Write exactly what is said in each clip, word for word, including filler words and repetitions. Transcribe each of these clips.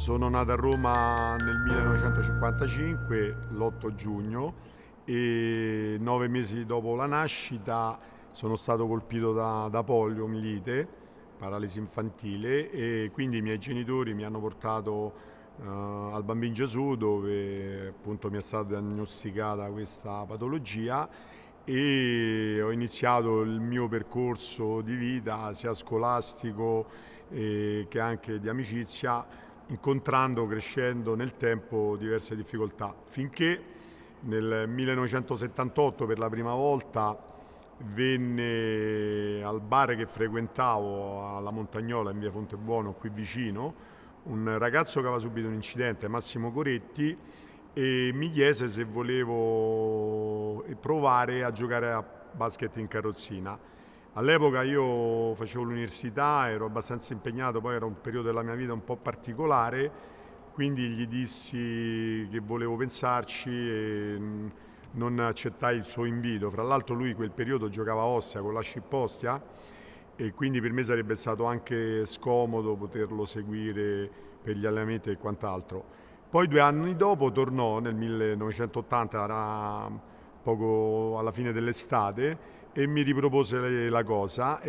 Sono nato a Roma nel millenovecentocinquantacinque, l'otto giugno, e nove mesi dopo la nascita sono stato colpito da, da poliomielite, paralisi infantile, e quindi i miei genitori mi hanno portato uh, al Bambino Gesù, dove appunto mi è stata diagnosticata questa patologia, e ho iniziato il mio percorso di vita sia scolastico eh, che anche di amicizia, incontrando, crescendo nel tempo diverse difficoltà, finché nel millenovecentosettantotto per la prima volta venne al bar che frequentavo alla Montagnola in via Fontebuono, qui vicino, un ragazzo che aveva subito un incidente, Massimo Coretti, e mi chiese se volevo provare a giocare a basket in carrozzina. All'epoca io facevo l'università, ero abbastanza impegnato, poi era un periodo della mia vita un po' particolare, quindi gli dissi che volevo pensarci e non accettai il suo invito. Fra l'altro lui quel periodo giocava a Ostia con la Scip Ostia, e quindi per me sarebbe stato anche scomodo poterlo seguire per gli allenamenti e quant'altro. Poi due anni dopo tornò, nel millenovecentottanta, era poco alla fine dell'estate, e mi ripropose la cosa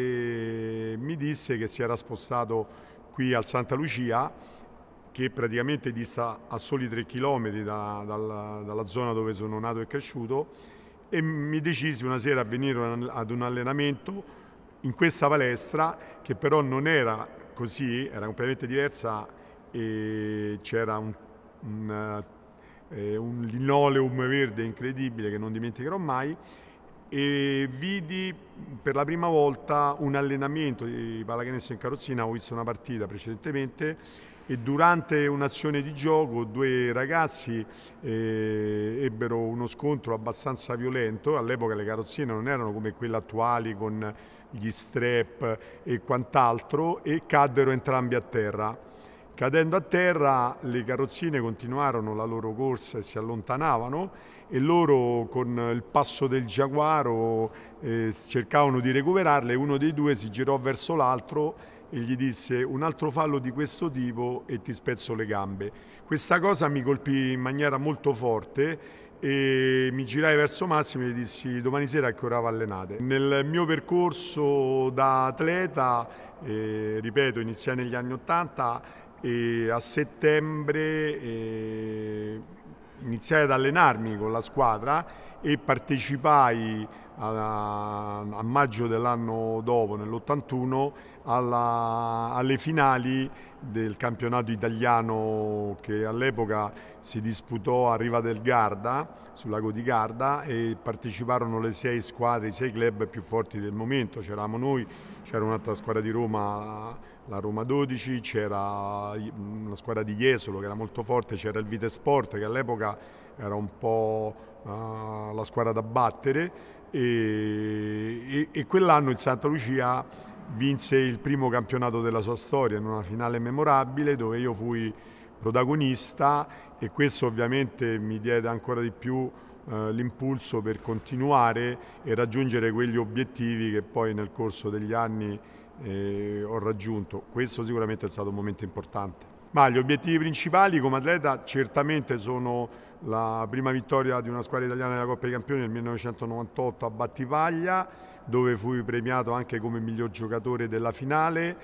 e mi disse che si era spostato qui al Santa Lucia, che praticamente dista a soli tre chilometri da, dalla, dalla zona dove sono nato e cresciuto, e mi decisi una sera a venire ad un allenamento in questa palestra, che però non era così, era completamente diversa, e c'era un, un, eh, un linoleum verde incredibile che non dimenticherò mai, e vidi per la prima volta un allenamento di pallacanestro in carrozzina. Ho visto una partita precedentemente e durante un'azione di gioco due ragazzi eh, ebbero uno scontro abbastanza violento. All'epoca le carrozzine non erano come quelle attuali con gli strap e quant'altro, e caddero entrambi a terra. Cadendo a terra, le carrozzine continuarono la loro corsa e si allontanavano, e loro con il passo del giaguaro eh, cercavano di recuperarle. Uno dei due si girò verso l'altro e gli disse: un altro fallo di questo tipo e ti spezzo le gambe. Questa cosa mi colpì in maniera molto forte e mi girai verso Massimo e gli dissi: domani sera a che ora vi allenate? Nel mio percorso da atleta, eh, ripeto, iniziai negli anni ottanta, e a settembre eh, iniziai ad allenarmi con la squadra e partecipai a, a maggio dell'anno dopo, nell'ottantuno, alle finali del campionato italiano che all'epoca si disputò a Riva del Garda, sul lago di Garda, e parteciparono le sei squadre, i sei club più forti del momento. C'eravamo noi, c'era un'altra squadra di Roma, la Roma dodici, c'era una squadra di Jesolo che era molto forte, c'era il Vitesport che all'epoca era un po' uh, la squadra da battere, e, e, e quell'anno il Santa Lucia vinse il primo campionato della sua storia in una finale memorabile dove io fui protagonista, e questo ovviamente mi diede ancora di più uh, l'impulso per continuare e raggiungere quegli obiettivi che poi nel corso degli anni Eh, ho raggiunto. Questo sicuramente è stato un momento importante. Ma gli obiettivi principali come atleta certamente sono la prima vittoria di una squadra italiana nella Coppa dei Campioni nel millenovecentonovantotto a Battipaglia, dove fui premiato anche come miglior giocatore della finale,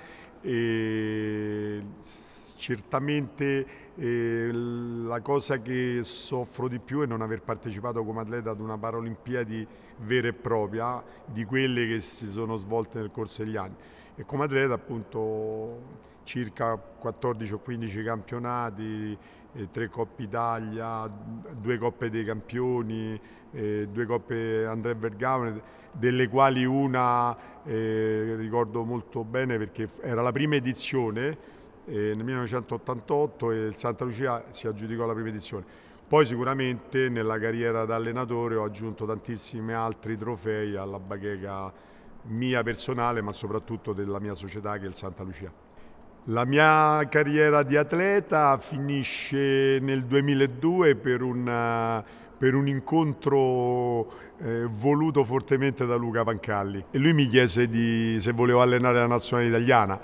e certamente eh, la cosa che soffro di più è non aver partecipato come atleta ad una Paralimpiadi vera e propria, di quelle che si sono svolte nel corso degli anni. E come atleta appunto circa quattordici o quindici campionati, eh, tre Coppe Italia, due Coppe dei Campioni, eh, due Coppe André Bergamo, delle quali una eh, ricordo molto bene perché era la prima edizione eh, nel millenovecentottantotto, e il Santa Lucia si aggiudicò la prima edizione. Poi sicuramente nella carriera da allenatore ho aggiunto tantissimi altri trofei alla bacheca mia personale, ma soprattutto della mia società che è il Santa Lucia. La mia carriera di atleta finisce nel duemiladue per un, per un incontro eh, voluto fortemente da Luca Pancalli, e lui mi chiese di, se volevo allenare la nazionale italiana.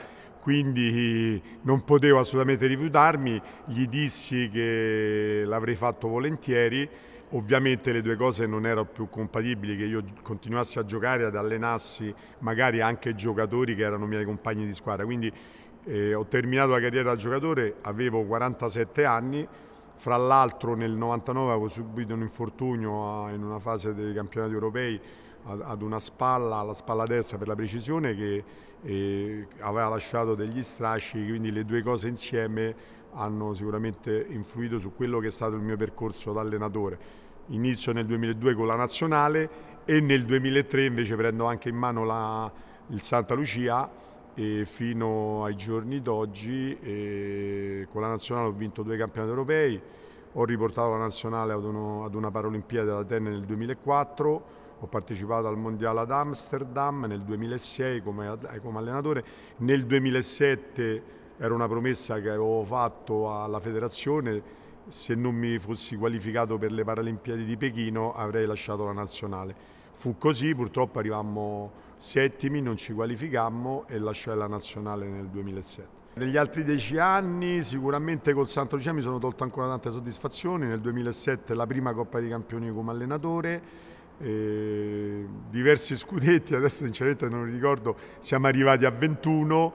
quindi non potevo assolutamente rifiutarmi, gli dissi che l'avrei fatto volentieri. Ovviamente le due cose non erano più compatibili, che io continuassi a giocare, ad allenassi magari anche giocatori che erano miei compagni di squadra, quindi eh, ho terminato la carriera da giocatore, avevo quarantasette anni, fra l'altro nel novantanove avevo subito un infortunio a, in una fase dei campionati europei ad, ad una spalla, alla spalla destra per la precisione, che eh, aveva lasciato degli strascichi, quindi le due cose insieme hanno sicuramente influito su quello che è stato il mio percorso da allenatore. Inizio nel duemiladue con la nazionale e nel duemilatré invece prendo anche in mano la, il Santa Lucia, e fino ai giorni d'oggi con la nazionale ho vinto due campionati europei, ho riportato la nazionale ad, uno, ad una Paralimpiade ad Atene nel duemilaquattro, ho partecipato al mondiale ad Amsterdam nel duemilasei come, come allenatore, nel duemilasette era una promessa che avevo fatto alla federazione: se non mi fossi qualificato per le Paralimpiadi di Pechino avrei lasciato la nazionale. Fu così, purtroppo arrivammo settimi, non ci qualificammo e lasciai la nazionale nel duemilasette. Negli altri dieci anni sicuramente col Santa Lucia mi sono tolto ancora tante soddisfazioni. Nel duemilasette la prima Coppa dei Campioni come allenatore, Eh, diversi scudetti, adesso sinceramente non ricordo, siamo arrivati a ventuno,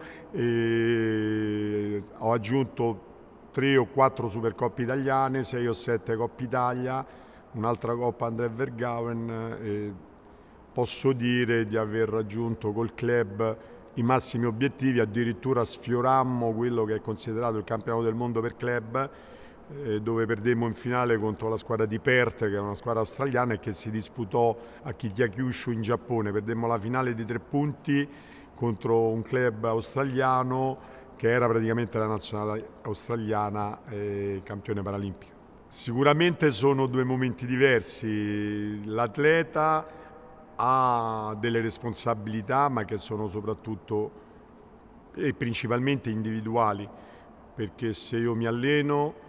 e ho aggiunto tre o quattro Supercoppe italiane, sei o sette Coppe Italia, un'altra Coppa André Vergauen, e posso dire di aver raggiunto col club i massimi obiettivi, addirittura sfiorammo quello che è considerato il campionato del mondo per club, dove perdemmo in finale contro la squadra di Perth, che è una squadra australiana e che si disputò a Kitakyushu in Giappone. Perdemmo la finale di tre punti contro un club australiano che era praticamente la nazionale australiana e campione paralimpico. Sicuramente sono due momenti diversi. L'atleta ha delle responsabilità, ma che sono soprattutto e principalmente individuali, perché se io mi alleno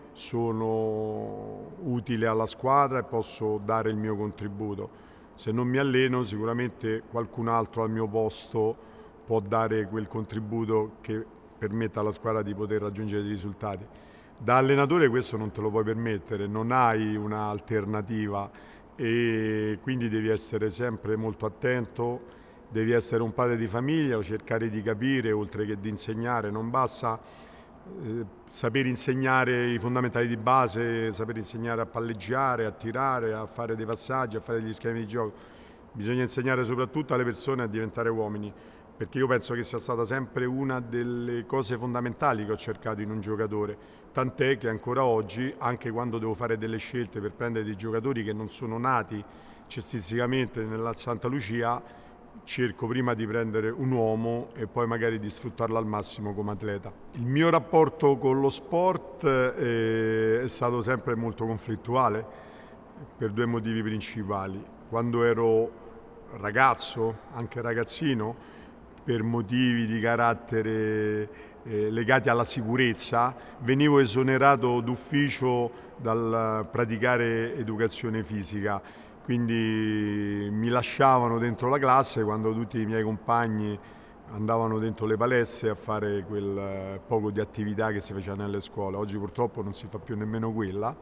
sono utile alla squadra e posso dare il mio contributo. Se non mi alleno sicuramente qualcun altro al mio posto può dare quel contributo che permetta alla squadra di poter raggiungere dei risultati. Da allenatore questo non te lo puoi permettere, non hai un'alternativa e quindi devi essere sempre molto attento, devi essere un padre di famiglia, cercare di capire oltre che di insegnare. Non basta Eh, saper insegnare i fondamentali di base, saper insegnare a palleggiare, a tirare, a fare dei passaggi, a fare degli schemi di gioco. Bisogna insegnare soprattutto alle persone a diventare uomini, perché io penso che sia stata sempre una delle cose fondamentali che ho cercato in un giocatore, tant'è che ancora oggi, anche quando devo fare delle scelte per prendere dei giocatori che non sono nati cestisticamente nella Santa Lucia, cerco prima di prendere un uomo e poi magari di sfruttarlo al massimo come atleta. Il mio rapporto con lo sport è stato sempre molto conflittuale per due motivi principali. Quando ero ragazzo, anche ragazzino, per motivi di carattere eh, legati alla sicurezza, venivo esonerato d'ufficio dal praticare educazione fisica. Quindi mi lasciavano dentro la classe quando tutti i miei compagni andavano dentro le palestre a fare quel poco di attività che si faceva nelle scuole. Oggi purtroppo non si fa più nemmeno quella,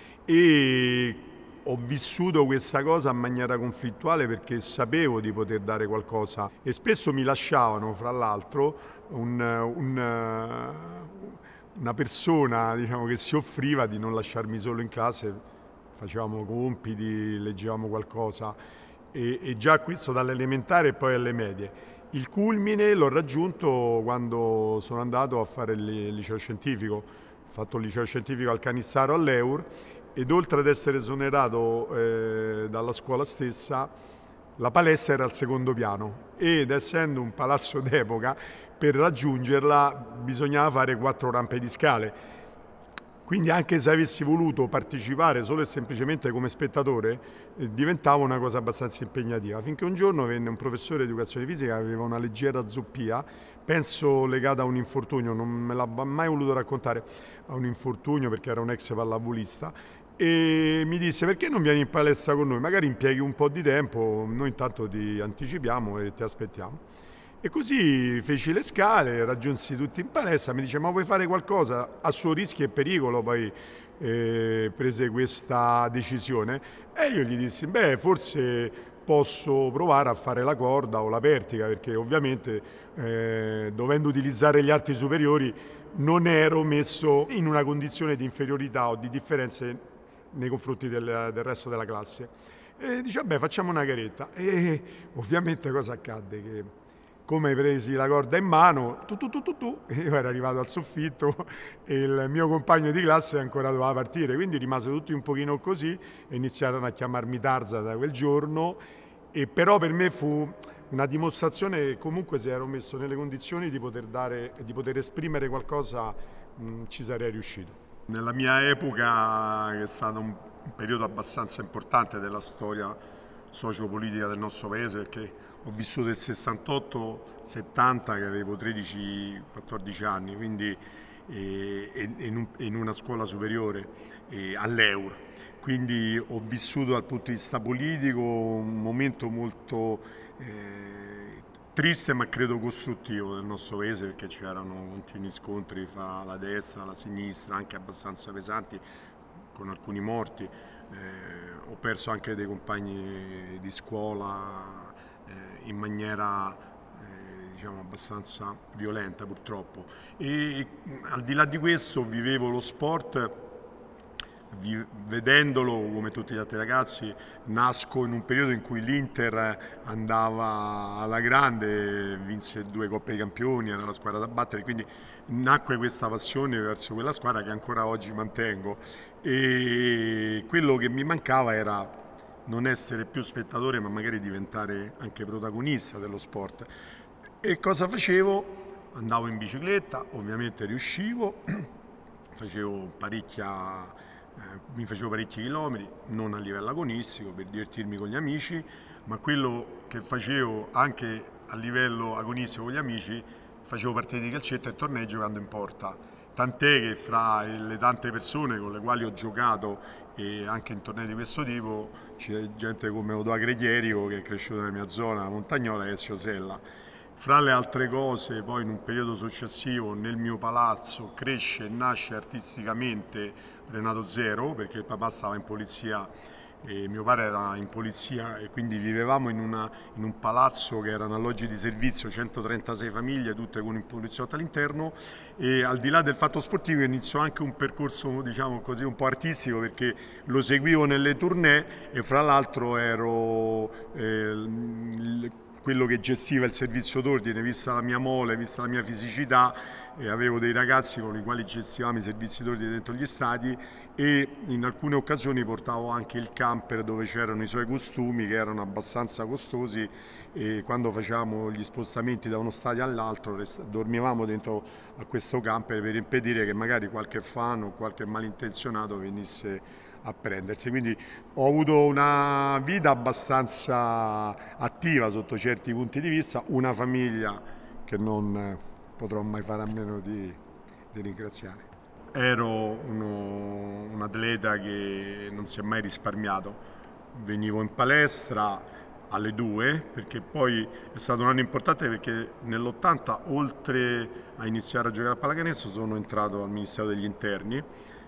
e ho vissuto questa cosa in maniera conflittuale perché sapevo di poter dare qualcosa e spesso mi lasciavano, fra l'altro, un, un, una persona, diciamo, che si offriva di non lasciarmi solo in classe. Facevamo compiti, leggevamo qualcosa e, e già questo dalle elementari e poi alle medie. Il culmine l'ho raggiunto quando sono andato a fare il liceo scientifico. Ho fatto il liceo scientifico al Canissaro all'Eur ed oltre ad essere esonerato eh, dalla scuola stessa, la palestra era al secondo piano ed essendo un palazzo d'epoca, per raggiungerla bisognava fare quattro rampe di scale. Quindi anche se avessi voluto partecipare solo e semplicemente come spettatore, eh, diventava una cosa abbastanza impegnativa. Finché un giorno venne un professore di educazione fisica che aveva una leggera zoppia, penso legata a un infortunio, non me l'ha mai voluto raccontare, a un infortunio perché era un ex pallavolista, e mi disse: perché non vieni in palestra con noi? Magari impieghi un po' di tempo, noi intanto ti anticipiamo e ti aspettiamo. E così feci le scale, raggiunsi tutti in palestra, mi dice ma vuoi fare qualcosa a suo rischio e pericolo, poi eh, prese questa decisione e io gli dissi beh forse posso provare a fare la corda o la pertica, perché ovviamente eh, dovendo utilizzare gli arti superiori non ero messo in una condizione di inferiorità o di differenze nei confronti del, del resto della classe. E dice beh facciamo una garetta e ovviamente cosa accadde? Che come presi la corda in mano, tu, tu, tu, tu, tu, io ero arrivato al soffitto e il mio compagno di classe ancora doveva partire, quindi rimase tutti un pochino così e iniziarono a chiamarmi Tarzan da quel giorno, e però per me fu una dimostrazione che comunque se ero messo nelle condizioni di poter dare, di poter esprimere qualcosa mh, ci sarei riuscito. Nella mia epoca, che è stato un, un periodo abbastanza importante della storia sociopolitica del nostro paese, perché ho vissuto il sessantotto settanta che avevo tredici quattordici anni, quindi eh, in, un, in una scuola superiore eh, all'Eur, quindi ho vissuto dal punto di vista politico un momento molto eh, triste ma credo costruttivo del nostro paese, perché c'erano continui scontri fra la destra e la sinistra, anche abbastanza pesanti, con alcuni morti. Eh, ho perso anche dei compagni di scuola eh, in maniera eh, diciamo abbastanza violenta purtroppo, e al di là di questo vivevo lo sport vi, vedendolo come tutti gli altri ragazzi. Nasco in un periodo in cui l'Inter andava alla grande, vinse due Coppe dei Campioni, era la squadra da battere, quindi nacque questa passione verso quella squadra che ancora oggi mantengo, e quello che mi mancava era non essere più spettatore ma magari diventare anche protagonista dello sport. E cosa facevo? Andavo in bicicletta, ovviamente riuscivo, facevo parecchia, eh, mi facevo parecchi chilometri, non a livello agonistico per divertirmi con gli amici, ma quello che facevo anche a livello agonistico con gli amici, facevo partite di calcetto e tornei giocando in porta, tant'è che fra le tante persone con le quali ho giocato e anche in tornei di questo tipo c'è gente come Odoacre Chierico, che è cresciuto nella mia zona, la Montagnola, e Ezio Sella. Fra le altre cose, poi in un periodo successivo nel mio palazzo cresce e nasce artisticamente Renato Zero, perché il papà stava in polizia e mio padre era in polizia, e quindi vivevamo in, una, in un palazzo che erano alloggi di servizio, centotrentasei famiglie, tutte con un poliziotto all'interno, e al di là del fatto sportivo iniziò anche un percorso, diciamo così, un po' artistico, perché lo seguivo nelle tournée e fra l'altro ero eh, quello che gestiva il servizio d'ordine, vista la mia mole, vista la mia fisicità, e avevo dei ragazzi con i quali gestivamo i servizi d'ordine dentro gli stadi, e in alcune occasioni portavo anche il camper dove c'erano i suoi costumi che erano abbastanza costosi, e quando facevamo gli spostamenti da uno stadio all'altro dormivamo dentro a questo camper per impedire che magari qualche fan o qualche malintenzionato venisse a prendersi. Quindi ho avuto una vita abbastanza attiva sotto certi punti di vista, una famiglia che non potrò mai fare a meno di, di ringraziare. Ero uno, un atleta che non si è mai risparmiato, venivo in palestra alle due, perché poi è stato un anno importante perché nell'ottanta, oltre a iniziare a giocare a pallacanestro, sono entrato al Ministero degli Interni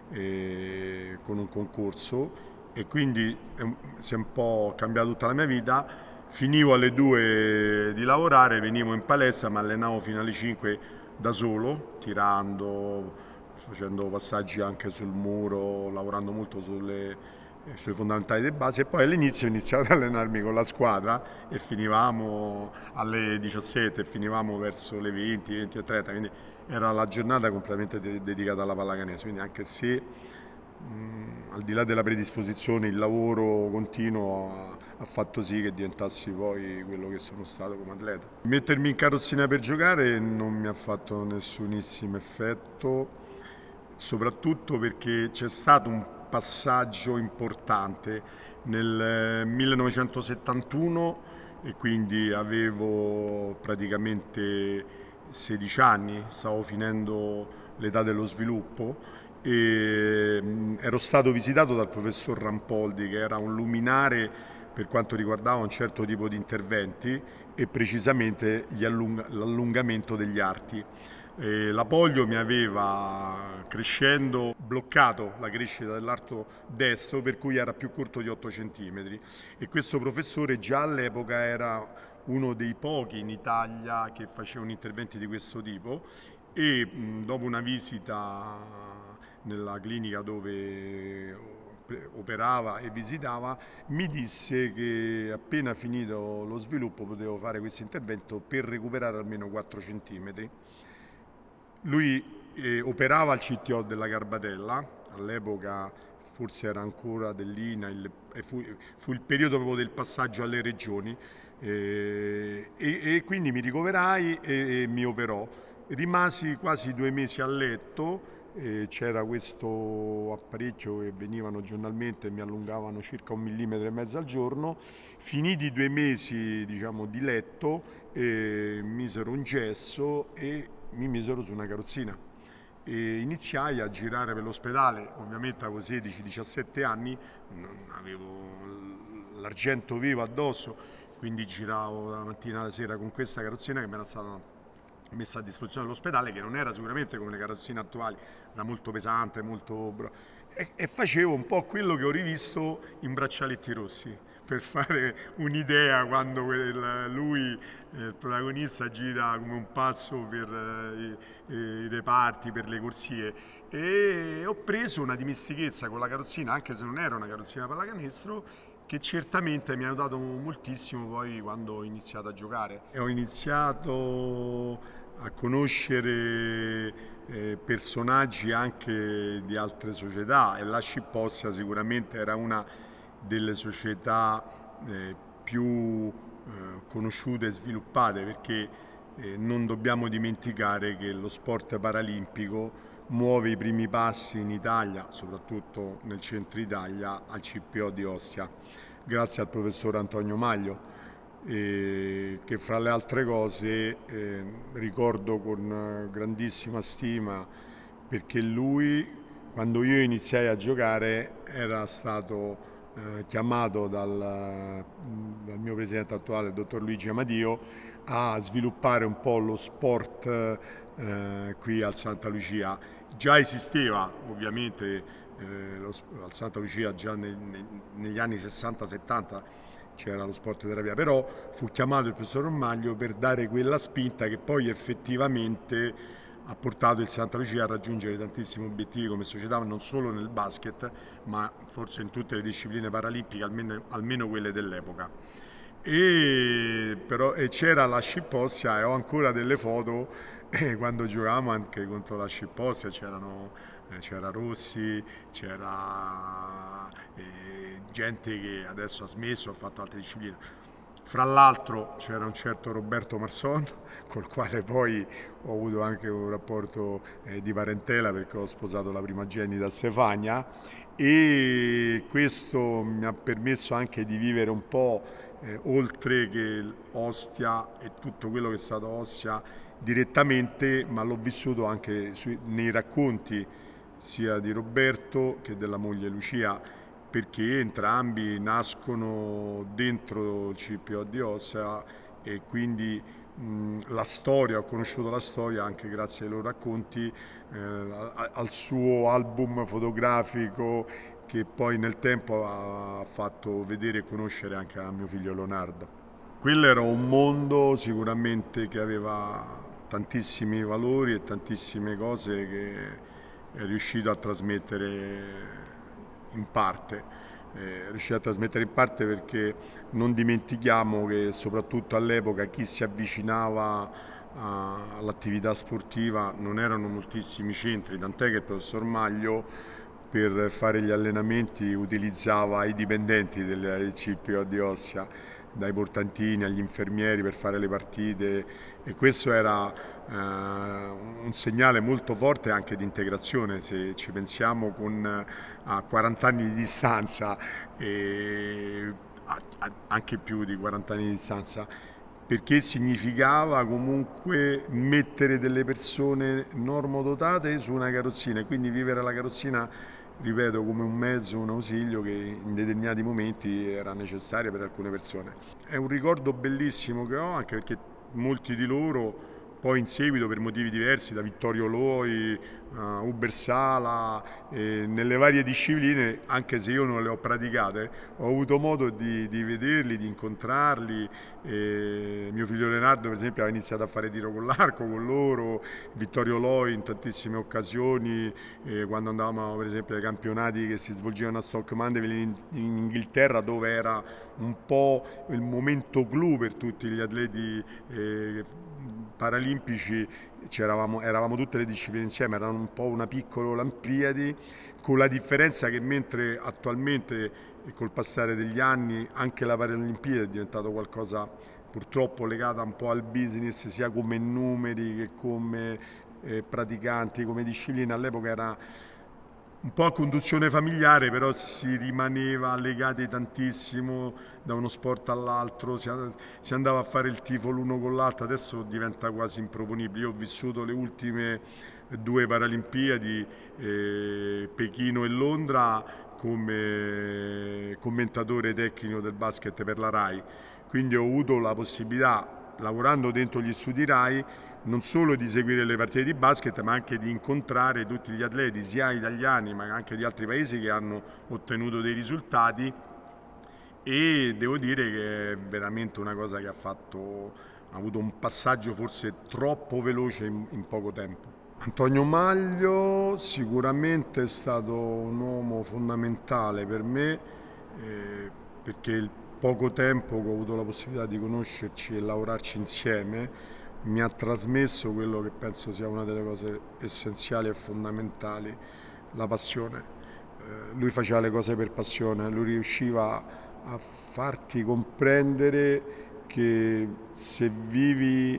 eh, con un concorso, e quindi eh, si è un po' cambiata tutta la mia vita. Finivo alle due di lavorare, venivo in palestra, mi allenavo fino alle cinque da solo, tirando, facendo passaggi anche sul muro, lavorando molto sulle, sui fondamentali delle basi, e poi all'inizio ho iniziato ad allenarmi con la squadra e finivamo alle diciassette e finivamo verso le venti, venti e trenta, quindi era la giornata completamente de dedicata alla pallacanestro, quindi anche se mh, al di là della predisposizione il lavoro continuo ha, ha fatto sì che diventassi poi quello che sono stato come atleta. Mettermi in carrozzina per giocare non mi ha fatto nessunissimo effetto, soprattutto perché c'è stato un passaggio importante nel millenovecentosettantuno, e quindi avevo praticamente sedici anni, stavo finendo l'età dello sviluppo, e ero stato visitato dal professor Rampoldi, che era un luminare per quanto riguardava un certo tipo di interventi e precisamente allung- l'allungamento degli arti. Eh, la polio mi aveva, crescendo, bloccato la crescita dell'arto destro, per cui era più corto di otto centimetri, e questo professore già all'epoca era uno dei pochi in Italia che facevano interventi di questo tipo, e mh, dopo una visita nella clinica dove operava e visitava, mi disse che appena finito lo sviluppo potevo fare questo intervento per recuperare almeno quattro centimetri. Lui eh, operava al C T O della Garbatella, all'epoca forse era ancora dell'I N A L, e fu, fu il periodo proprio del passaggio alle regioni, eh, e, e quindi mi ricoverai e, e mi operò. Rimasi quasi due mesi a letto. C'era questo apparecchio che venivano giornalmente e mi allungavano circa un millimetro e mezzo al giorno. Finiti i due mesi, diciamo, di letto, eh, misero un gesso e mi misero su una carrozzina. E iniziai a girare per l'ospedale. Ovviamente avevo sedici diciassette anni, non avevo l'argento vivo addosso, quindi giravo dalla mattina alla sera con questa carrozzina che mi era stata messa a disposizione dell'ospedale, che non era sicuramente come le carrozzine attuali, era molto pesante, molto... E, e facevo un po' quello che ho rivisto in Braccialetti Rossi, per fare un'idea, quando quel, lui, eh, il protagonista, gira come un pazzo per eh, i, i reparti, per le corsie, e ho preso una dimestichezza con la carrozzina, anche se non era una carrozzina pallacanestro, che certamente mi ha aiutato moltissimo poi quando ho iniziato a giocare. E ho iniziato a conoscere eh, personaggi anche di altre società, e la Scip Ostia sicuramente era una delle società eh, più eh, conosciute e sviluppate, perché eh, non dobbiamo dimenticare che lo sport paralimpico muove i primi passi in Italia, soprattutto nel centro Italia, al C P O di Ostia, grazie al professor Antonio Maglio, eh, che fra le altre cose eh, ricordo con grandissima stima, perché lui, quando io iniziai a giocare, era stato eh, chiamato dal, dal mio presidente attuale, il dottor Luigi Amadio, a sviluppare un po' lo sport eh, qui al Santa Lucia. Già esisteva ovviamente eh, lo, al Santa Lucia già ne, ne, negli anni sessanta settanta, c'era lo sport terapia, però fu chiamato il professor Maglio per dare quella spinta che poi effettivamente ha portato il Santa Lucia a raggiungere tantissimi obiettivi come società, non solo nel basket, ma forse in tutte le discipline paralimpiche, almeno, almeno quelle dell'epoca. E, e c'era la Scip Ostia, e ho ancora delle foto eh, quando giocavamo anche contro la Scip Ostia, c'erano eh, c'era Rossi, c'era eh, gente che adesso ha smesso, ha fatto altre discipline. Fra l'altro c'era un certo Roberto Marson, col quale poi ho avuto anche un rapporto eh, di parentela, perché ho sposato la primogenita Stefania, e questo mi ha permesso anche di vivere un po' eh, oltre che Ostia e tutto quello che è stato Ostia direttamente, ma l'ho vissuto anche sui, nei racconti sia di Roberto che della moglie Lucia, perché entrambi nascono dentro il C P O di Ostia, e quindi mh, la storia, ho conosciuto la storia anche grazie ai loro racconti, eh, al suo album fotografico che poi nel tempo ha fatto vedere e conoscere anche a mio figlio Leonardo. Quello era un mondo sicuramente che aveva tantissimi valori e tantissime cose che è riuscito a trasmettere in parte. È riuscito a trasmettere in parte perché non dimentichiamo che soprattutto all'epoca chi si avvicinava all'attività sportiva non erano moltissimi centri, tant'è che il professor Maglio per fare gli allenamenti utilizzava i dipendenti del C P O di Ostia, dai portantini agli infermieri per fare le partite, e questo era eh, un segnale molto forte anche di integrazione, se ci pensiamo, con a quaranta anni di distanza, e a, a, anche più di quaranta anni di distanza, perché significava comunque mettere delle persone normodotate su una carrozzina, e quindi vivere la carrozzina ripeto, come un mezzo, un ausilio che in determinati momenti era necessario per alcune persone. È un ricordo bellissimo che ho, anche perché molti di loro poi in seguito per motivi diversi, da Vittorio Loi a Uber Sala, eh, nelle varie discipline, anche se io non le ho praticate, ho avuto modo di, di vederli, di incontrarli. Eh, mio figlio Leonardo per esempio ha iniziato a fare tiro con l'arco con loro, Vittorio Loi in tantissime occasioni, eh, quando andavamo per esempio ai campionati che si svolgevano a Stoke Mandeville in, in Inghilterra, dove era un po' il momento clou per tutti gli atleti eh, paralimpici, eravamo, eravamo tutte le discipline insieme, erano un po' una piccola Olimpiadi, con la differenza che mentre attualmente col passare degli anni anche la Paralimpiade è diventato qualcosa purtroppo legata un po' al business, sia come numeri che come eh, praticanti, come disciplina, all'epoca era un po' a conduzione familiare, però si rimaneva legati tantissimo da uno sport all'altro, si, si andava a fare il tifo l'uno con l'altro, adesso diventa quasi improponibile. Io ho vissuto le ultime due Paralimpiadi, eh, Pechino e Londra, come commentatore tecnico del basket per la RAI, quindi ho avuto la possibilità, lavorando dentro gli studi RAI, non solo di seguire le partite di basket, ma anche di incontrare tutti gli atleti, sia italiani ma anche di altri paesi, che hanno ottenuto dei risultati, e devo dire che è veramente una cosa che ha fatto, ha avuto un passaggio forse troppo veloce in, in poco tempo. Antonio Maglio sicuramente è stato un uomo fondamentale per me, eh, perché il poco tempo che ho avuto la possibilità di conoscerci e lavorarci insieme mi ha trasmesso quello che penso sia una delle cose essenziali e fondamentali, la passione. Eh, lui faceva le cose per passione, lui riusciva a farti comprendere che se vivi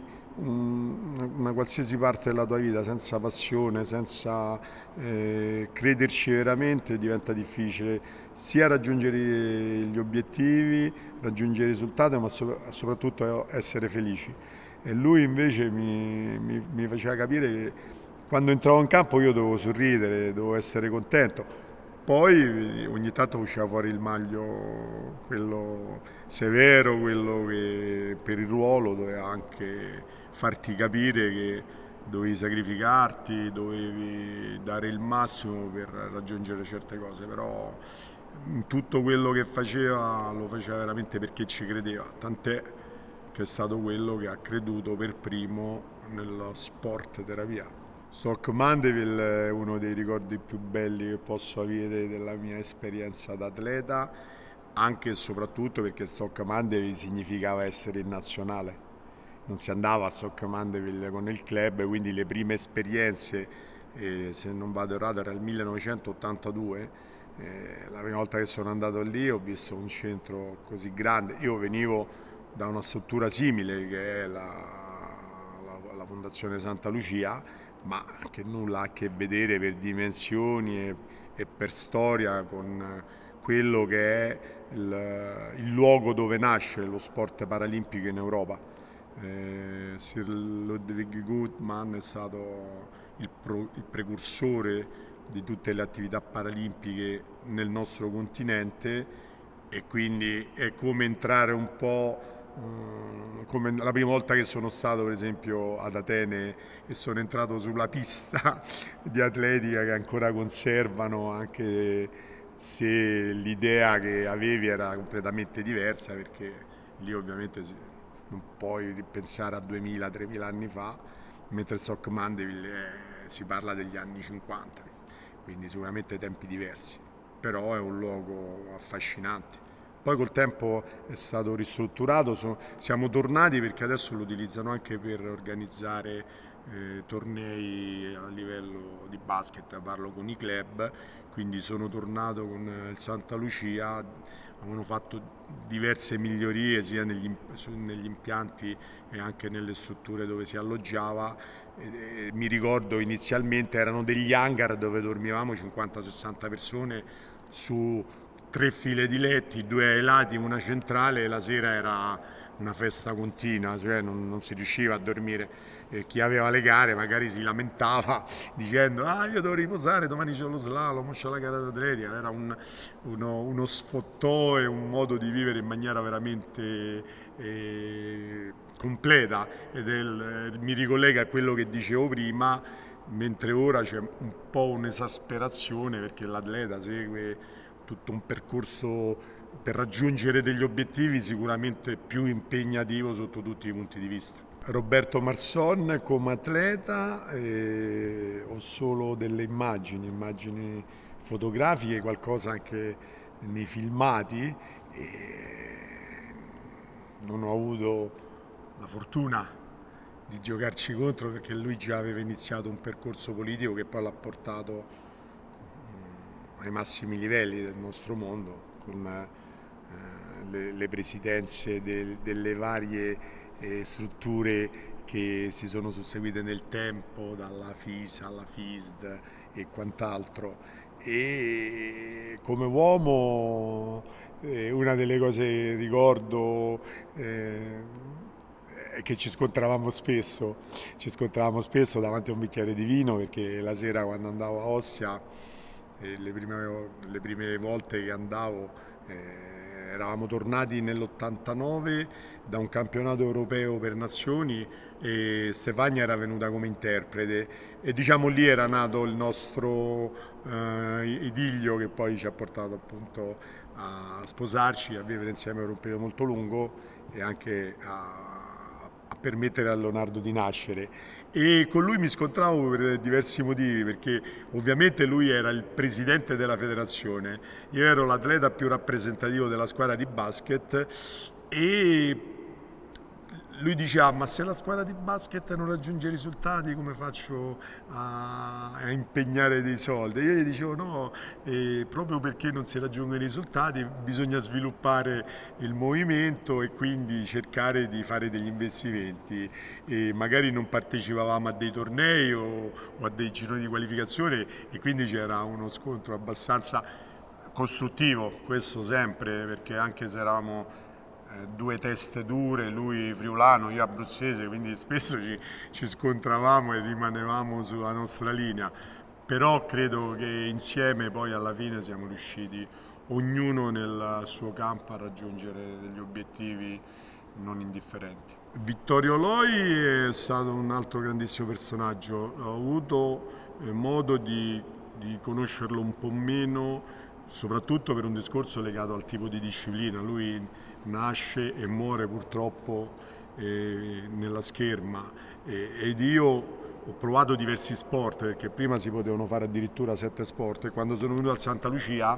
una qualsiasi parte della tua vita senza passione, senza eh, crederci veramente, diventa difficile sia raggiungere gli obiettivi, raggiungere i risultati, ma soprattutto essere felici. E lui invece mi, mi, mi faceva capire che quando entravo in campo io dovevo sorridere, dovevo essere contento. Poi ogni tanto usciva fuori il Maglio, quello severo, quello che per il ruolo doveva anche farti capire che dovevi sacrificarti, dovevi dare il massimo per raggiungere certe cose, però tutto quello che faceva lo faceva veramente perché ci credeva, tant'è che è stato quello che ha creduto per primo nello sport terapia. Stoke Mandeville è uno dei ricordi più belli che posso avere della mia esperienza da atleta, anche e soprattutto perché Stoke Mandeville significava essere in nazionale. Non si andava a Stoke Mandeville con il club, quindi le prime esperienze, eh, se non vado errato, era il millenovecentottantadue, eh, la prima volta che sono andato lì ho visto un centro così grande. Io venivo da una struttura simile che è la, la, la Fondazione Santa Lucia, ma che nulla ha a che vedere per dimensioni e, e per storia con quello che è il, il luogo dove nasce lo sport paralimpico in Europa. Eh, Sir Ludwig Guttmann è stato il, pro, il precursore di tutte le attività paralimpiche nel nostro continente, e quindi è come entrare un po' come la prima volta che sono stato per esempio ad Atene e sono entrato sulla pista di atletica che ancora conservano, anche se l'idea che avevi era completamente diversa, perché lì ovviamente non puoi ripensare a duemila tremila anni fa, mentre Stoke Mandeville è, si parla degli anni cinquanta, quindi sicuramente tempi diversi, però è un luogo affascinante. Poi col tempo è stato ristrutturato, sono, siamo tornati perché adesso lo utilizzano anche per organizzare eh, tornei a livello di basket, parlo con i club, quindi sono tornato con il Santa Lucia, avevano fatto diverse migliorie sia negli, negli impianti e anche nelle strutture dove si alloggiava. E, e, mi ricordo inizialmente erano degli hangar dove dormivamo cinquanta sessanta persone su tre file di letti, due ai lati, una centrale, e la sera era una festa continua, cioè non, non si riusciva a dormire. E chi aveva le gare magari si lamentava dicendo ah io devo riposare, domani c'è lo slalom, c'è la gara d'atletica. Era un, uno, uno sfottò e un modo di vivere in maniera veramente eh, completa, ed è il, mi ricollega a quello che dicevo prima, mentre ora c'è un po' un'esasperazione perché l'atleta segue tutto un percorso per raggiungere degli obiettivi sicuramente più impegnativo sotto tutti i punti di vista. Roberto Marson come atleta, eh, ho solo delle immagini, immagini fotografiche, qualcosa anche nei filmati. Eh, non ho avuto la fortuna di giocarci contro perché lui già aveva iniziato un percorso politico che poi l'ha portato ai massimi livelli del nostro mondo, con eh, le, le presidenze del, delle varie eh, strutture che si sono susseguite nel tempo, dalla FISA alla FISD e quant'altro. E come uomo eh, una delle cose che ricordo eh, è che ci scontravamo spesso, ci scontravamo spesso davanti a un bicchiere di vino, perché la sera quando andavo a Ostia, eh, le, prime, le prime volte che andavo, eh, eravamo tornati nell'ottantanove da un campionato europeo per nazioni e Stefania era venuta come interprete e diciamo lì era nato il nostro eh, idillio che poi ci ha portato appunto a sposarci, a vivere insieme per un periodo molto lungo e anche a, a permettere a Leonardo di nascere. E con lui mi scontravo per diversi motivi, perché ovviamente lui era il presidente della federazione, io ero l'atleta più rappresentativo della squadra di basket e lui diceva ma se la squadra di basket non raggiunge i risultati come faccio a, a impegnare dei soldi? Io gli dicevo no, eh, proprio perché non si raggiungono i risultati bisogna sviluppare il movimento e quindi cercare di fare degli investimenti e magari non partecipavamo a dei tornei o, o a dei gironi di qualificazione e quindi c'era uno scontro abbastanza costruttivo, questo sempre, perché anche se eravamo due teste dure, lui friulano, io abruzzese, quindi spesso ci, ci scontravamo e rimanevamo sulla nostra linea, però credo che insieme poi alla fine siamo riusciti, ognuno nel suo campo, a raggiungere degli obiettivi non indifferenti. Vittorio Loi è stato un altro grandissimo personaggio, ho avuto modo di, di conoscerlo un po' meno, soprattutto per un discorso legato al tipo di disciplina. Lui nasce e muore purtroppo eh, nella scherma eh, ed io ho provato diversi sport, perché prima si potevano fare addirittura sette sport, e quando sono venuto al Santa Lucia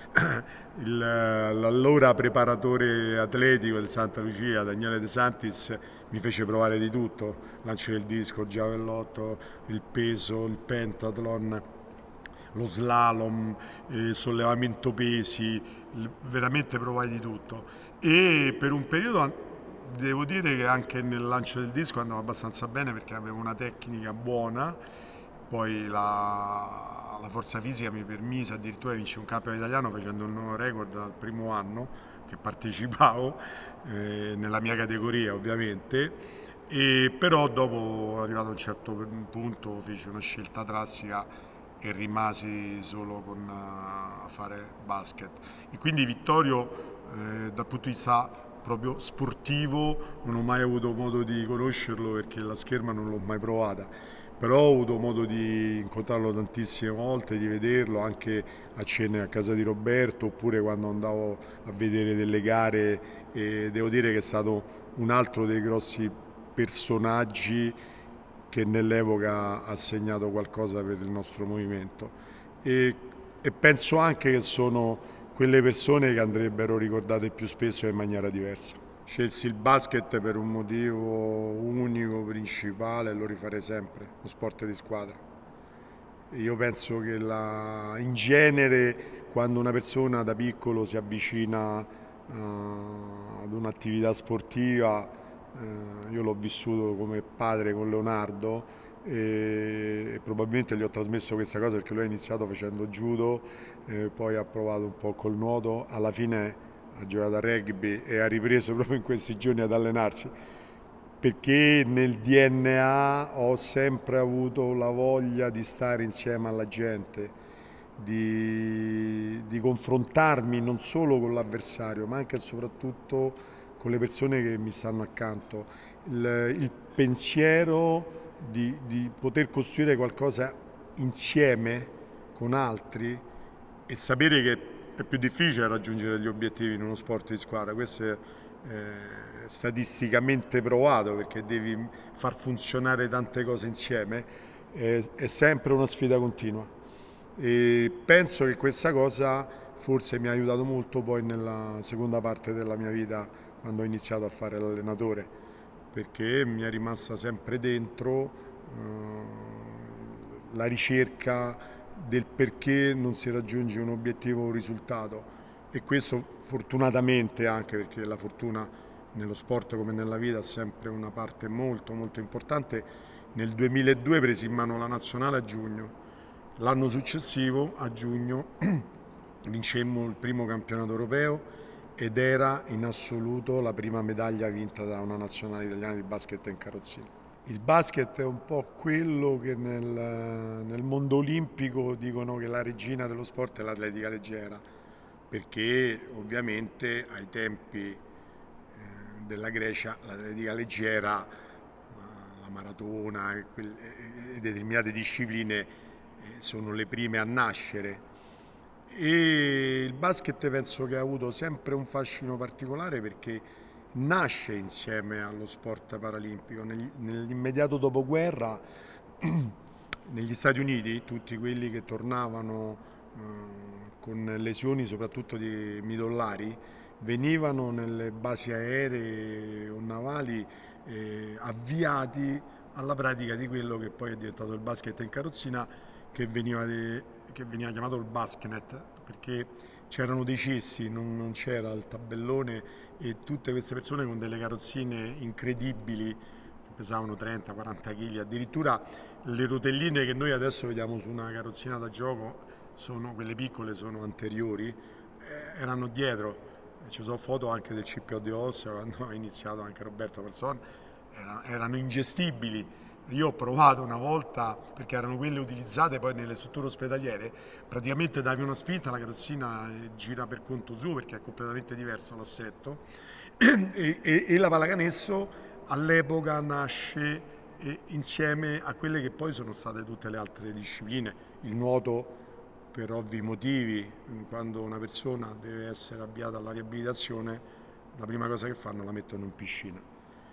l'allora preparatore atletico del Santa Lucia, Daniele De Santis, mi fece provare di tutto: lancio del disco, il giavellotto, il peso, il pentathlon, lo slalom, il sollevamento pesi, veramente provai di tutto. E per un periodo devo dire che anche nel lancio del disco andavo abbastanza bene perché avevo una tecnica buona, poi la, la forza fisica mi permise addirittura di vincere un campionato italiano facendo un nuovo record dal primo anno che partecipavo, eh, nella mia categoria ovviamente, e però dopo, arrivato a un certo punto, feci una scelta drastica e rimasi solo con, uh, a fare basket. E quindi Vittorio, eh, dal punto di vista proprio sportivo, non ho mai avuto modo di conoscerlo perché la scherma non l'ho mai provata, però ho avuto modo di incontrarlo tantissime volte, di vederlo anche a cene a casa di Roberto oppure quando andavo a vedere delle gare, e devo dire che è stato un altro dei grossi personaggi che nell'epoca ha segnato qualcosa per il nostro movimento e, e penso anche che sono quelle persone che andrebbero ricordate più spesso e in maniera diversa. Scelsi il basket per un motivo unico, principale, e lo rifarei sempre: lo sport di squadra. Io penso che la, in genere quando una persona da piccolo si avvicina uh, ad un'attività sportiva, uh, io l'ho vissuto come padre con Leonardo e, e probabilmente gli ho trasmesso questa cosa perché lui ha iniziato facendo judo, eh, poi ha provato un po' col nuoto, alla fine ha giocato a rugby e ha ripreso proprio in questi giorni ad allenarsi, perché nel D N A ho sempre avuto la voglia di stare insieme alla gente, di, di confrontarmi non solo con l'avversario ma anche e soprattutto con le persone che mi stanno accanto. Il, il pensiero di, di poter costruire qualcosa insieme con altri e sapere che è più difficile raggiungere gli obiettivi in uno sport di squadra, questo è eh, statisticamente provato, perché devi far funzionare tante cose insieme, è, è sempre una sfida continua e penso che questa cosa forse mi ha aiutato molto poi nella seconda parte della mia vita, quando ho iniziato a fare l'allenatore, perché mi è rimasta sempre dentro eh, la ricerca del perché non si raggiunge un obiettivo o un risultato, e questo fortunatamente, anche perché la fortuna nello sport come nella vita è sempre una parte molto molto importante, nel duemiladue presi in mano la nazionale a giugno. L'anno successivo, a giugno, vincemmo il primo campionato europeo ed era in assoluto la prima medaglia vinta da una nazionale italiana di basket in carrozzina. Il basket è un po' quello che nel, nel mondo olimpico dicono che la regina dello sport è l'atletica leggera, perché ovviamente ai tempi eh, della Grecia l'atletica leggera, la maratona e, quel, e determinate discipline eh, sono le prime a nascere. E il basket penso che ha avuto sempre un fascino particolare perché nasce insieme allo sport paralimpico. Nell'immediato dopoguerra negli Stati Uniti tutti quelli che tornavano eh, con lesioni soprattutto di midollari venivano nelle basi aeree o navali eh, avviati alla pratica di quello che poi è diventato il basket in carrozzina, che veniva, di, che veniva chiamato il Basketnet, perché c'erano dei cessi, non, non c'era il tabellone, e tutte queste persone con delle carrozzine incredibili che pesavano trenta quaranta chili, addirittura le rotelline che noi adesso vediamo su una carrozzina da gioco, sono quelle piccole, sono anteriori, eh, erano dietro. Ci sono foto anche del C P O di Ostia quando ha iniziato anche Roberto Persson, erano, erano ingestibili. Io ho provato una volta, perché erano quelle utilizzate poi nelle strutture ospedaliere, praticamente davi una spinta, la carrozzina gira per conto suo perché è completamente diverso l'assetto, e, e, e la pallacanestro all'epoca nasce eh, insieme a quelle che poi sono state tutte le altre discipline. Il nuoto, per ovvi motivi, quando una persona deve essere avviata alla riabilitazione, la prima cosa che fanno la mettono in piscina.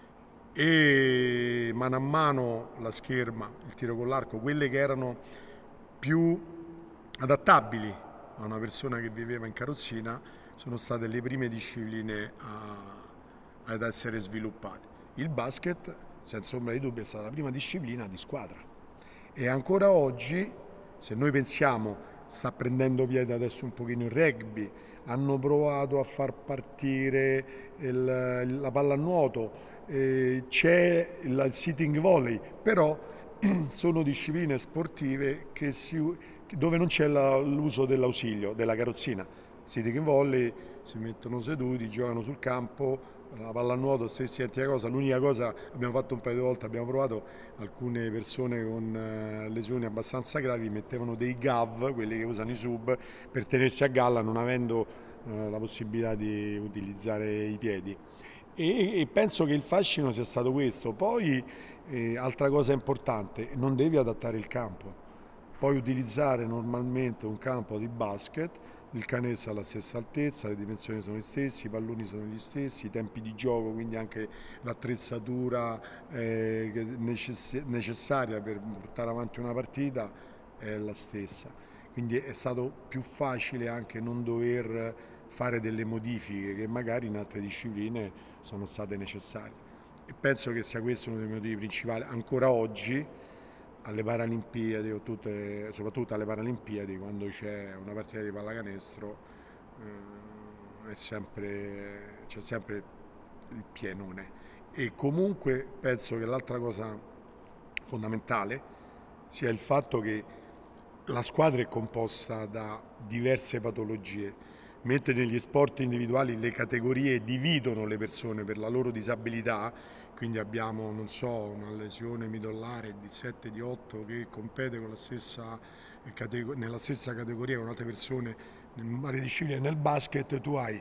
E mano a mano la scherma, il tiro con l'arco, quelle che erano più adattabili a una persona che viveva in carrozzina, sono state le prime discipline a, ad essere sviluppate. Il basket, senza ombra di dubbio, è stata la prima disciplina di squadra e ancora oggi, se noi pensiamo, sta prendendo piede adesso un pochino il rugby, hanno provato a far partire il, la pallanuoto, eh, c'è il sitting volley, però sono discipline sportive che si, dove non c'è l'uso dell'ausilio, della carrozzina. Sitting volley si mettono seduti, giocano sul campo, la pallanuoto stessa identica cosa, l'unica cosa, abbiamo fatto un paio di volte, abbiamo provato, alcune persone con eh, lesioni abbastanza gravi mettevano dei gav, quelli che usano i sub, per tenersi a galla non avendo eh, la possibilità di utilizzare i piedi. E, e penso che il fascino sia stato questo. Poi, eh, altra cosa importante, non devi adattare il campo. Puoi utilizzare normalmente un campo di basket, il canestro ha la stessa altezza, le dimensioni sono le stesse, i palloni sono gli stessi, i tempi di gioco, quindi anche l'attrezzatura eh, necess necessaria per portare avanti una partita è la stessa. Quindi è stato più facile anche non dover fare delle modifiche che magari in altre discipline sono state necessarie. E penso che sia questo uno dei motivi principali. Ancora oggi, alle Paralimpiadi, o tutte, soprattutto alle Paralimpiadi, quando c'è una partita di pallacanestro eh, c'è sempre, sempre il pienone. E comunque penso che l'altra cosa fondamentale sia il fatto che la squadra è composta da diverse patologie. mentre negli sport individuali le categorie dividono le persone per la loro disabilità, quindi abbiamo, non so, una lesione midollare di sette, di otto che compete con la stessa, nella stessa categoria con altre persone in varie discipline. Nel basket tu hai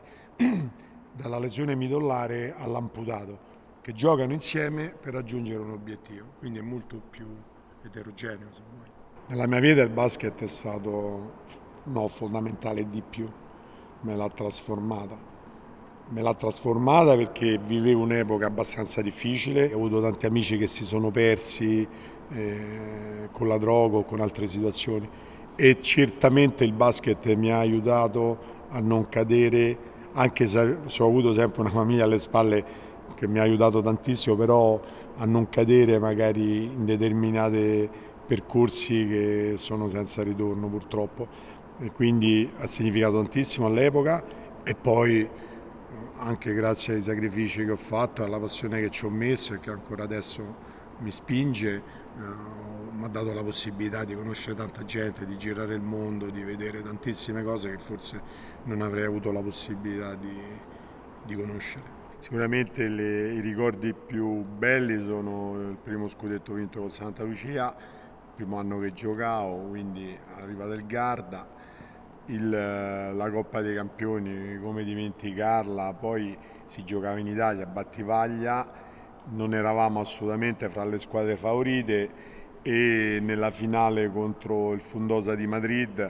dalla lesione midollare all'amputato che giocano insieme per raggiungere un obiettivo, quindi è molto più eterogeneo, se vuoi. Nella mia vita il basket è stato no, fondamentale di più, me l'ha trasformata. Me l'ha trasformata perché vivevo un'epoca abbastanza difficile, ho avuto tanti amici che si sono persi eh, con la droga o con altre situazioni e certamente il basket mi ha aiutato a non cadere, anche se ho avuto sempre una famiglia alle spalle che mi ha aiutato tantissimo, però a non cadere magari in determinati percorsi che sono senza ritorno purtroppo, e quindi ha significato tantissimo all'epoca e poi anche grazie ai sacrifici che ho fatto, alla passione che ci ho messo e che ancora adesso mi spinge, eh, mi ha dato la possibilità di conoscere tanta gente, di girare il mondo, di vedere tantissime cose che forse non avrei avuto la possibilità di, di conoscere. Sicuramente le, i ricordi più belli sono il primo scudetto vinto con Santa Lucia, il primo anno che giocavo, quindi arrivata il Garda, il, la Coppa dei Campioni, come dimenticarla, poi si giocava in Italia a Battivaglia, non eravamo assolutamente fra le squadre favorite e nella finale contro il Fundosa di Madrid,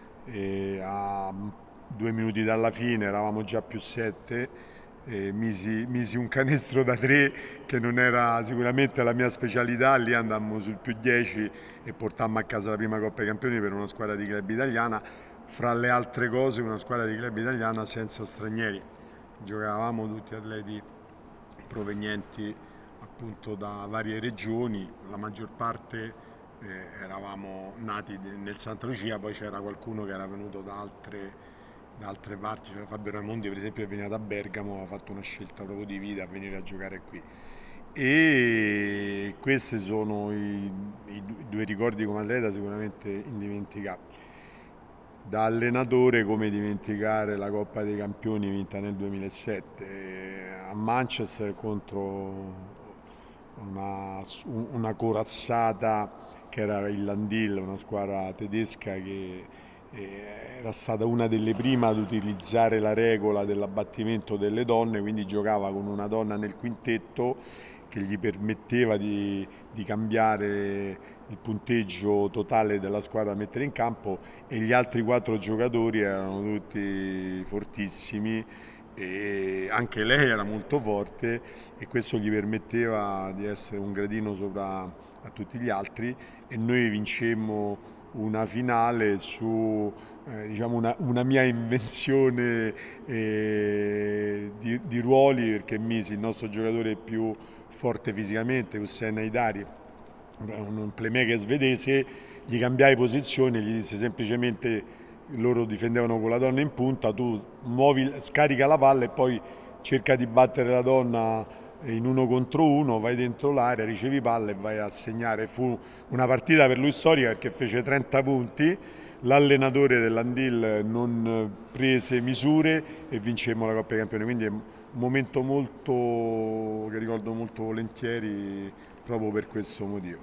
e a due minuti dalla fine eravamo già più sette. E misi, misi un canestro da tre che non era sicuramente la mia specialità, lì andammo sul più dieci e portammo a casa la prima Coppa dei Campioni per una squadra di club italiana, fra le altre cose una squadra di club italiana senza stranieri, giocavamo tutti atleti provenienti appunto da varie regioni, la maggior parte eh, eravamo nati nel Santa Lucia, poi c'era qualcuno che era venuto da altre da altre parti, c'era Fabio Raimondi per esempio che veniva da Bergamo, ha fatto una scelta proprio di vita a venire a giocare qui e questi sono i, i due ricordi come atleta sicuramente indimenticabili. Da allenatore come dimenticare la Coppa dei Campioni vinta nel duemilasette a Manchester contro una, una corazzata che era il Landil, una squadra tedesca che era stata una delle prime ad utilizzare la regola dell'abbattimento delle donne, quindi giocava con una donna nel quintetto che gli permetteva di, di cambiare il punteggio totale della squadra da mettere in campo e gli altri quattro giocatori erano tutti fortissimi e anche lei era molto forte e questo gli permetteva di essere un gradino sopra a tutti gli altri e noi vincemmo una finale su eh, diciamo una, una mia invenzione eh, di, di ruoli, perché misi il nostro giocatore più forte fisicamente, Hussein Haidari, un playmaker svedese, gli cambiai posizione, gli disse semplicemente, loro difendevano con la donna in punta, tu muovi, scarica la palla e poi cerca di battere la donna in uno contro uno, vai dentro l'area, ricevi palla e vai a segnare. Fu una partita per lui storica perché fece trenta punti, l'allenatore dell'Andil non prese misure e vincemmo la Coppa dei Campioni, quindi è un momento molto che ricordo molto volentieri proprio per questo motivo.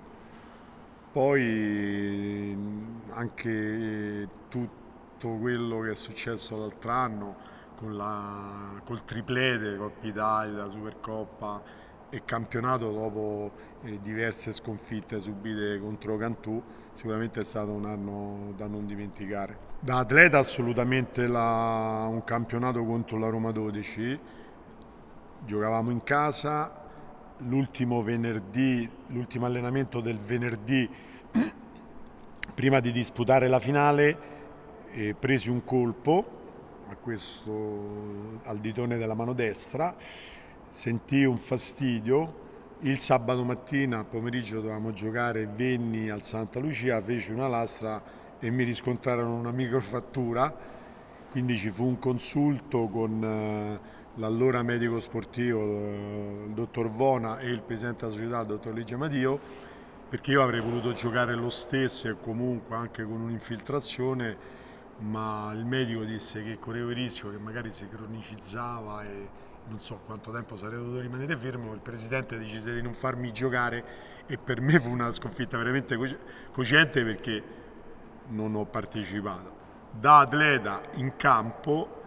Poi anche tutto quello che è successo l'altro anno con la, col triplete, Coppa Italia, Supercoppa e campionato dopo eh, diverse sconfitte subite contro Cantù, sicuramente è stato un anno da non dimenticare. Da atleta assolutamente la, un campionato contro la Roma dodici, giocavamo in casa, l'ultimo venerdì, l'ultimo allenamento del venerdì prima di disputare la finale eh, presi un colpo a questo, al ditone della mano destra, sentii un fastidio, il sabato mattina a pomeriggio dovevamo giocare, venni al Santa Lucia, feci una lastra e mi riscontrarono una microfrattura, quindi ci fu un consulto con eh, l'allora medico sportivo, eh, il dottor Vona e il presidente della società, il dottor Ligia Madio, perché io avrei voluto giocare lo stesso e comunque anche con un'infiltrazione, ma il medico disse che correvo il rischio che magari si cronicizzava e non so quanto tempo sarei dovuto rimanere fermo. Il presidente decise di non farmi giocare e per me fu una sconfitta veramente cocente perché non ho partecipato. Da atleta in campo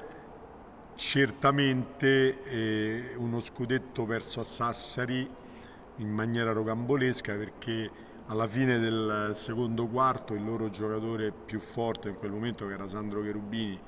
certamente eh, uno scudetto perso a Sassari in maniera rocambolesca, perché alla fine del secondo quarto il loro giocatore più forte in quel momento, che era Sandro Cherubini,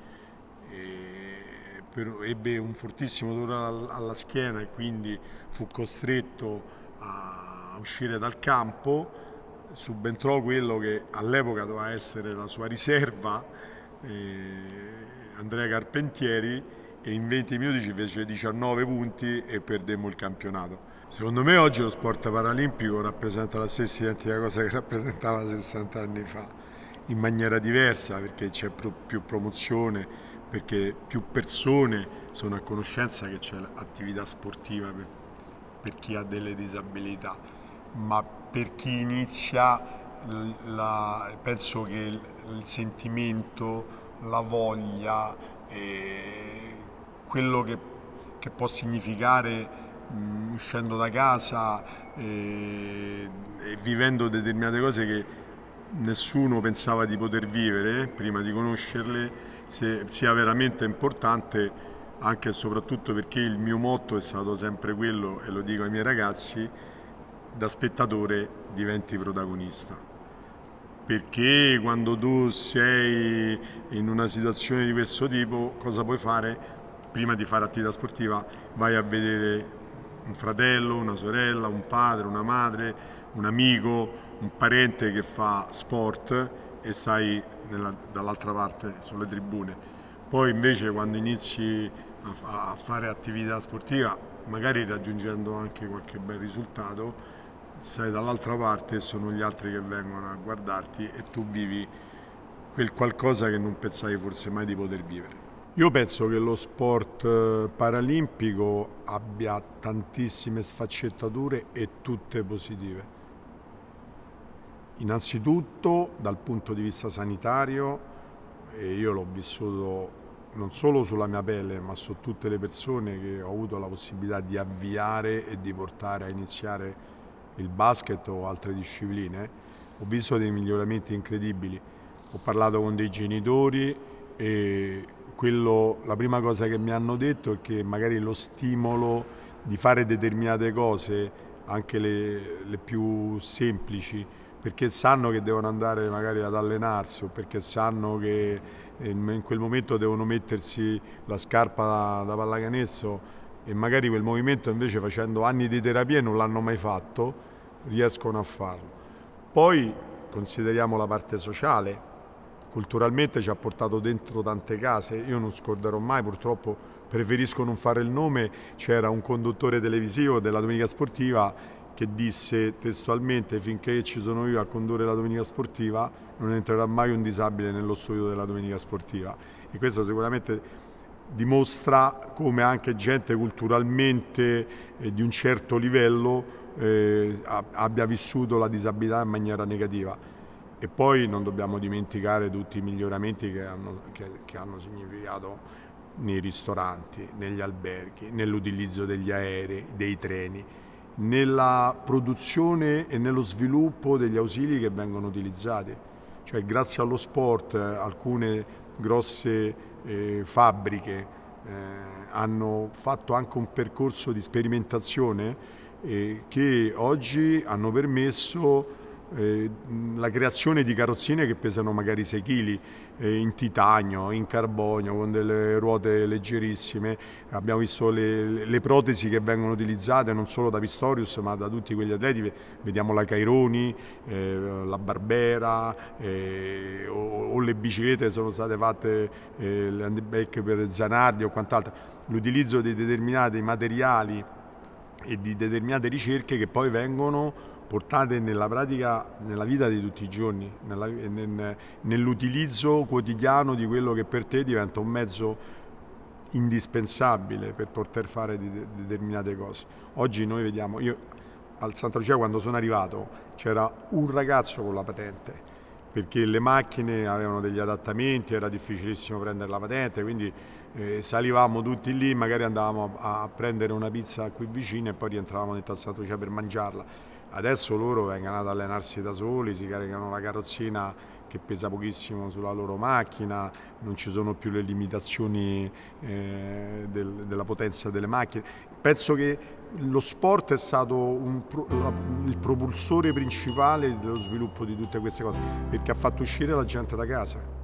eh, per, ebbe un fortissimo dolore alla schiena e quindi fu costretto a uscire dal campo. Subentrò quello che all'epoca doveva essere la sua riserva, eh, Andrea Carpentieri, e in venti minuti ci fece diciannove punti e perdemmo il campionato. Secondo me oggi lo sport paralimpico rappresenta la stessa identica cosa che rappresentava sessanta anni fa, in maniera diversa, perché c'è più promozione, perché più persone sono a conoscenza che c'è attività sportiva per, per chi ha delle disabilità, ma per chi inizia la, penso che il, il sentimento, la voglia, eh, quello che, che può significare mh, uscendo da casa e, e vivendo determinate cose che nessuno pensava di poter vivere prima di conoscerle, se, sia veramente importante, anche e soprattutto perché il mio motto è stato sempre quello, e lo dico ai miei ragazzi: da spettatore diventi protagonista, perché quando tu sei in una situazione di questo tipo cosa puoi fare? Prima di fare attività sportiva vai a vedere un fratello, una sorella, un padre, una madre, un amico, un parente che fa sport e stai dall'altra parte sulle tribune. Poi invece quando inizi a, a fare attività sportiva, magari raggiungendo anche qualche bel risultato, sei dall'altra parte e sono gli altri che vengono a guardarti e tu vivi quel qualcosa che non pensavi forse mai di poter vivere. Io penso che lo sport paralimpico abbia tantissime sfaccettature e tutte positive. Innanzitutto dal punto di vista sanitario, e io l'ho vissuto non solo sulla mia pelle ma su tutte le persone che ho avuto la possibilità di avviare e di portare a iniziare il basket o altre discipline, ho visto dei miglioramenti incredibili. Ho parlato con dei genitori e quello, la prima cosa che mi hanno detto è che magari lo stimolo di fare determinate cose, anche le, le più semplici, perché sanno che devono andare magari ad allenarsi o perché sanno che in quel momento devono mettersi la scarpa da, da pallacanestro, e magari quel movimento invece facendo anni di terapia non l'hanno mai fatto, riescono a farlo. Poi consideriamo la parte sociale. Culturalmente ci ha portato dentro tante case. Io non scorderò mai, purtroppo preferisco non fare il nome, c'era un conduttore televisivo della Domenica Sportiva che disse testualmente: finché ci sono io a condurre la Domenica Sportiva non entrerà mai un disabile nello studio della Domenica Sportiva. E questo sicuramente dimostra come anche gente culturalmente eh, di un certo livello eh, abbia vissuto la disabilità in maniera negativa. E poi non dobbiamo dimenticare tutti i miglioramenti che hanno, che, che hanno significato nei ristoranti, negli alberghi, nell'utilizzo degli aerei, dei treni, nella produzione e nello sviluppo degli ausili che vengono utilizzati. Cioè, grazie allo sport alcune grosse eh, fabbriche eh, hanno fatto anche un percorso di sperimentazione eh, che oggi hanno permesso Eh, la creazione di carrozzine che pesano magari sei chili eh, in titanio, in carbonio, con delle ruote leggerissime. Abbiamo visto le, le protesi che vengono utilizzate non solo da Pistorius ma da tutti quegli atleti. Vediamo la Caironi, eh, la Barbera eh, o, o le biciclette che sono state fatte, eh, le handbike per Zanardi o quant'altro. L'utilizzo di determinati materiali e di determinate ricerche che poi vengono portate nella pratica, nella vita di tutti i giorni, nell'utilizzo quotidiano di quello che per te diventa un mezzo indispensabile per poter fare determinate cose. Oggi noi vediamo, io al Santa Lucia quando sono arrivato c'era un ragazzo con la patente perché le macchine avevano degli adattamenti, era difficilissimo prendere la patente, quindi eh, salivamo tutti lì, magari andavamo a, a prendere una pizza qui vicino e poi rientravamo dentro al Sant'Lucia per mangiarla. Adesso loro vengono ad allenarsi da soli, si caricano la carrozzina che pesa pochissimo sulla loro macchina, non ci sono più le limitazioni eh, del, della potenza delle macchine. Penso che lo sport è stato un, la, il propulsore principale dello sviluppo di tutte queste cose, perché ha fatto uscire la gente da casa.